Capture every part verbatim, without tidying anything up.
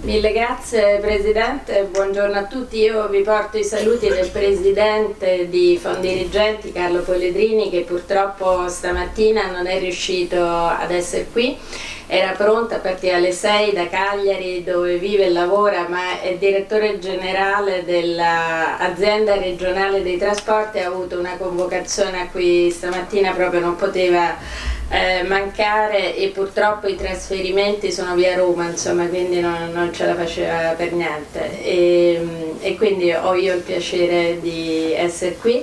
Mille grazie Presidente, buongiorno a tutti. Io vi porto i saluti del Presidente di Fondirigenti, Carlo Polledrini, che purtroppo stamattina non è riuscito ad essere qui. Era pronta a partire alle sei da Cagliari, dove vive e lavora, ma è direttore generale dell'azienda regionale dei trasporti. Ha avuto una convocazione a cui stamattina proprio non poteva Eh, mancare, e purtroppo i trasferimenti sono via Roma, insomma, quindi non, non ce la faceva per niente, e, e quindi ho io il piacere di essere qui.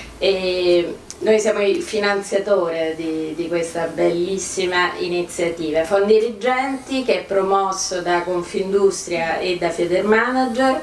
E noi siamo il finanziatore di, di questa bellissima iniziativa Fondirigenti, che è promosso da Confindustria e da Federmanager.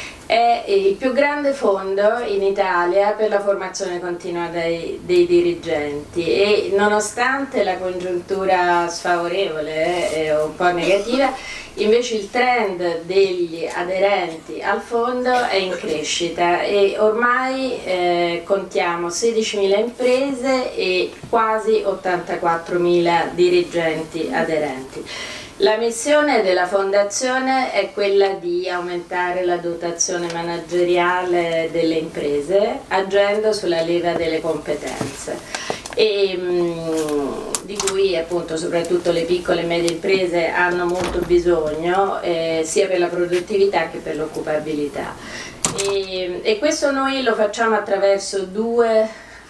È il più grande fondo in Italia per la formazione continua dei, dei dirigenti, e nonostante la congiuntura sfavorevole e un po' negativa, invece il trend degli aderenti al fondo è in crescita, e ormai eh, contiamo sedicimila imprese e quasi ottantaquattromila dirigenti aderenti. La missione della Fondazione è quella di aumentare la dotazione manageriale delle imprese, agendo sulla leva delle competenze, e, mh, di cui appunto soprattutto le piccole e medie imprese hanno molto bisogno, eh, sia per la produttività che per l'occupabilità. E, e questo noi lo facciamo attraverso due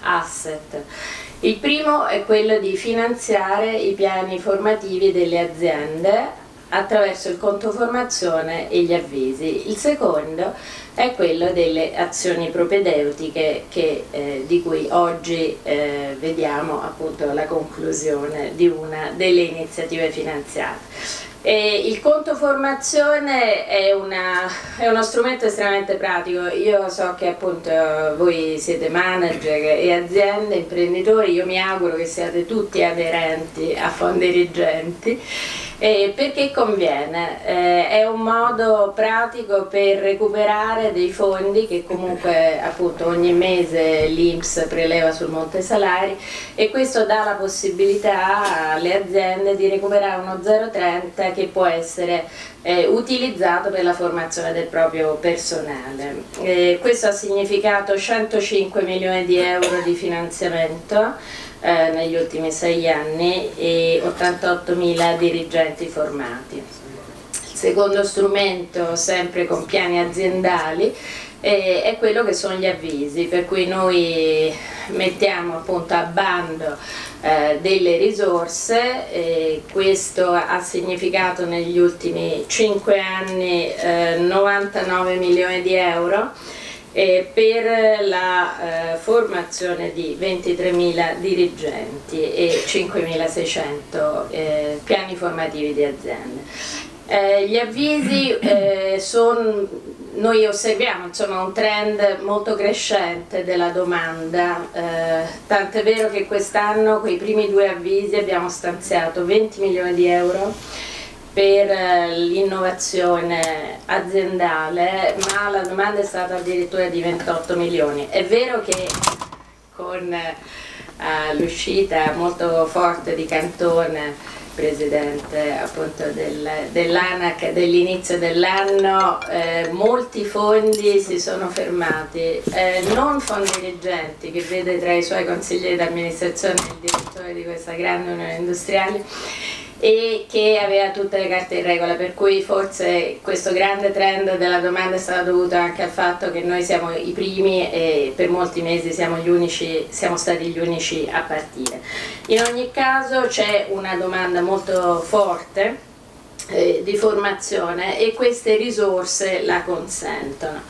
asset. Il primo è quello di finanziare i piani formativi delle aziende attraverso il conto formazione e gli avvisi. Il secondo è quello delle azioni propedeutiche, che, eh, di cui oggi eh, vediamo appunto la conclusione di una delle iniziative finanziate. E il conto formazione è, una, è uno strumento estremamente pratico. Io so che appunto voi siete manager e aziende, imprenditori, io mi auguro che siate tutti aderenti a Fondirigenti, eh, perché conviene, eh, è un modo pratico per recuperare dei fondi che comunque appunto ogni mese l'I N P S preleva sul monte salari, e questo dà la possibilità alle aziende di recuperare uno zero virgola trenta che può essere eh, utilizzato per la formazione del proprio personale. Eh, questo ha significato centocinque milioni di euro di finanziamento eh, negli ultimi sei anni e ottantottomila dirigenti formati. Il secondo strumento, sempre con piani aziendali, eh, è quello che sono gli avvisi, per cui noi mettiamo appunto a bando eh, delle risorse, e questo ha significato negli ultimi cinque anni eh, novantanove milioni di euro eh, per la eh, formazione di ventitremila dirigenti e cinquemilaseicento eh, piani formativi di aziende. Eh, gli avvisi eh, sono, noi osserviamo insomma un trend molto crescente della domanda, eh, tant'è vero che quest'anno con i primi due avvisi abbiamo stanziato venti milioni di euro per eh, l'innovazione aziendale, ma la domanda è stata addirittura di ventotto milioni. È vero che con eh, l'uscita molto forte di Cantone, Presidente appunto del, dell'ANAC, dell'inizio dell'anno, eh, molti fondi si sono fermati, eh, non Fondirigenti, che vede tra i suoi consiglieri d'amministrazione il direttore di questa grande unione industriale, e che aveva tutte le carte in regola, per cui forse questo grande trend della domanda è stato dovuto anche al fatto che noi siamo i primi e per molti mesi siamo, gli unici, siamo stati gli unici a partire. In ogni caso c'è una domanda molto forte eh, di formazione, e queste risorse la consentono.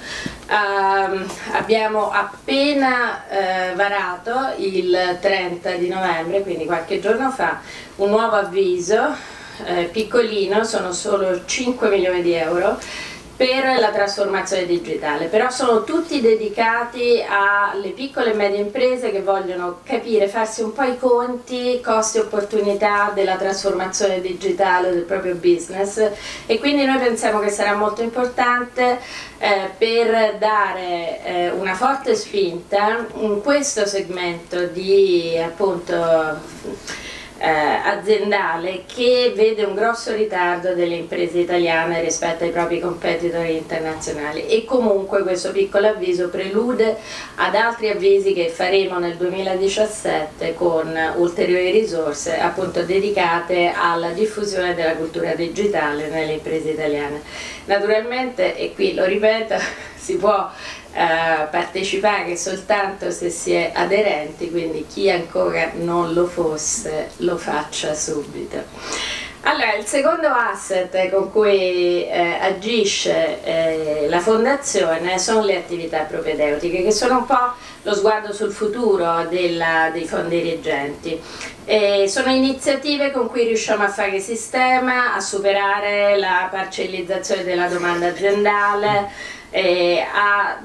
Uh, abbiamo appena uh, varato il trenta di novembre, quindi qualche giorno fa, un nuovo avviso eh, piccolino, sono solo cinque milioni di euro per la trasformazione digitale, però sono tutti dedicati alle piccole e medie imprese che vogliono capire, farsi un po' i conti, costi e opportunità della trasformazione digitale del proprio business, e quindi noi pensiamo che sarà molto importante eh, per dare eh, una forte spinta in questo segmento di appunto eh, aziendale che vede un grosso ritardo delle imprese italiane rispetto ai propri competitor internazionali, e comunque questo piccolo avviso prelude ad altri avvisi che faremo nel duemiladiciassette con ulteriori risorse appunto dedicate alla diffusione della cultura digitale nelle imprese italiane. Naturalmente, e qui lo ripeto, si può Uh, partecipare soltanto se si è aderenti, quindi chi ancora non lo fosse lo faccia subito. Allora, il secondo asset con cui eh, agisce eh, la fondazione sono le attività propedeutiche, che sono un po' lo sguardo sul futuro della, dei fondi reggenti. Eh, sono iniziative con cui riusciamo a fare sistema, a superare la parcellizzazione della domanda aziendale, eh, a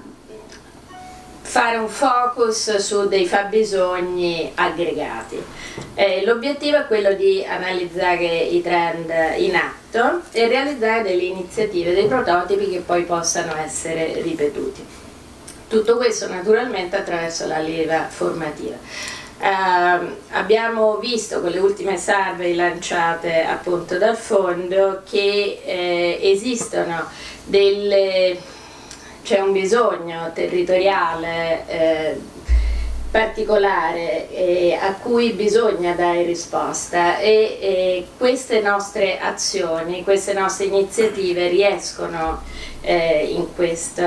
fare un focus su dei fabbisogni aggregati. Eh, l'obiettivo è quello di analizzare i trend in atto e realizzare delle iniziative, dei prototipi che poi possano essere ripetuti. Tutto questo naturalmente attraverso la leva formativa. Eh, abbiamo visto con le ultime survey lanciate appunto dal fondo che eh, esistono delle c'è un bisogno territoriale eh, particolare eh, a cui bisogna dare risposta, e, e queste nostre azioni, queste nostre iniziative riescono eh, in, questo,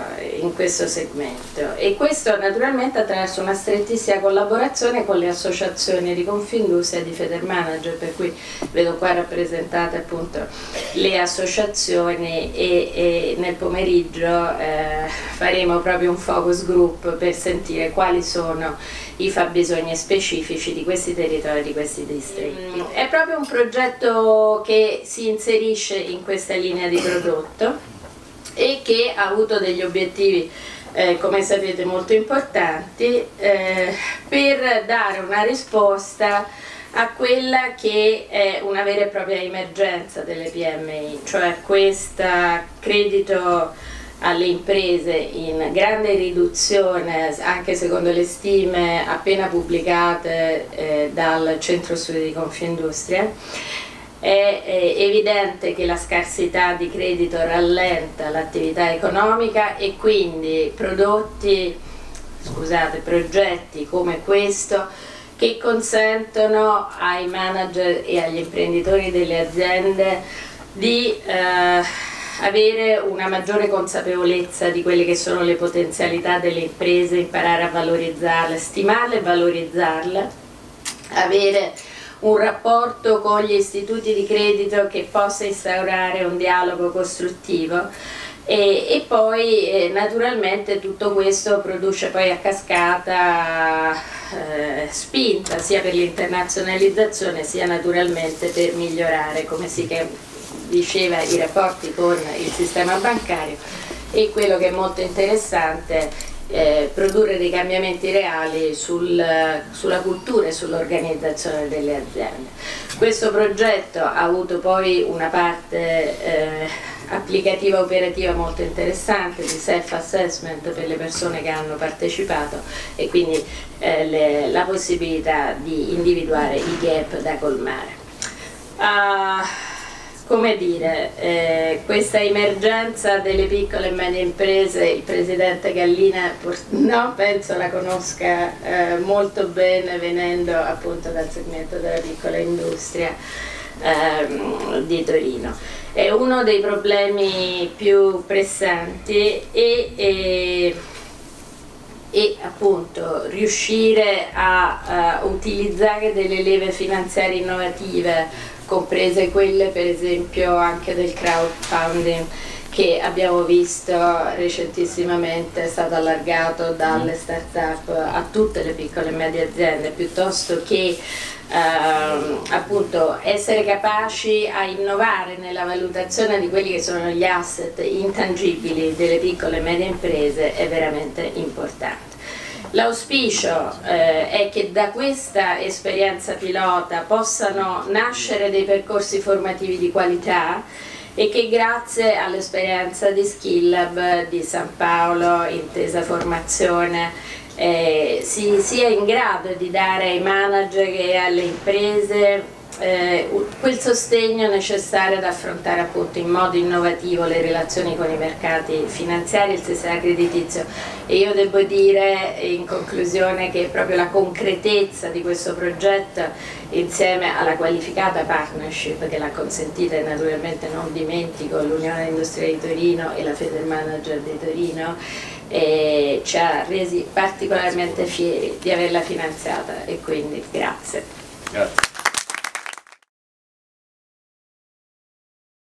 in questo segmento, e questo naturalmente attraverso una strettissima collaborazione con le associazioni di Confindustria e di Federmanager, per cui vedo qua rappresentate appunto le associazioni, e, e nel pomeriggio eh, faremo proprio un focus group per sentire quali sono i fabbisogni specifici di questi territori, di questi distretti. È proprio un progetto che si inserisce in questa linea di prodotto e che ha avuto degli obiettivi, eh, come sapete, molto importanti eh, per dare una risposta a quella che è una vera e propria emergenza delle P M I, cioè questo credito alle imprese in grande riduzione, anche secondo le stime appena pubblicate eh, dal Centro Studi di Confindustria. È, è evidente che la scarsità di credito rallenta l'attività economica, e quindi prodotti, scusate, progetti come questo che consentono ai manager e agli imprenditori delle aziende di eh, avere una maggiore consapevolezza di quelle che sono le potenzialità delle imprese, imparare a valorizzarle, stimarle e valorizzarle, avere un rapporto con gli istituti di credito che possa instaurare un dialogo costruttivo, e, e poi eh, naturalmente tutto questo produce poi a cascata eh, spinta sia per l'internazionalizzazione sia naturalmente per migliorare, come si diceva, i rapporti con il sistema bancario, e quello che è molto interessante Eh, produrre dei cambiamenti reali sul, sulla cultura e sull'organizzazione delle aziende. Questo progetto ha avuto poi una parte eh, applicativa operativa molto interessante di self-assessment per le persone che hanno partecipato, e quindi eh, le, la possibilità di individuare i gap da colmare. Uh, Come dire, eh, questa emergenza delle piccole e medie imprese, il presidente Gallina no, penso la conosca eh, molto bene, venendo appunto dal segmento della piccola industria eh, di Torino. È uno dei problemi più pressanti, e, e, e appunto riuscire a, a utilizzare delle leve finanziarie innovative, comprese quelle per esempio anche del crowdfunding che abbiamo visto recentissimamente, è stato allargato dalle start-up a tutte le piccole e medie aziende, piuttosto che ehm, appunto essere capaci a innovare nella valutazione di quelli che sono gli asset intangibili delle piccole e medie imprese, è veramente importante. L'auspicio eh, è che da questa esperienza pilota possano nascere dei percorsi formativi di qualità, e che grazie all'esperienza di Skill Lab di San Paolo, Intesa Formazione eh, si sia in grado di dare ai manager e alle imprese Eh, quel sostegno necessario ad affrontare appunto in modo innovativo le relazioni con i mercati finanziari e il sistema creditizio. E io devo dire in conclusione che proprio la concretezza di questo progetto, insieme alla qualificata partnership che l'ha consentita, e naturalmente non dimentico l'Unione Industriale di Torino e la Federmanager di Torino, eh, ci ha resi particolarmente fieri di averla finanziata, e quindi grazie. Grazie.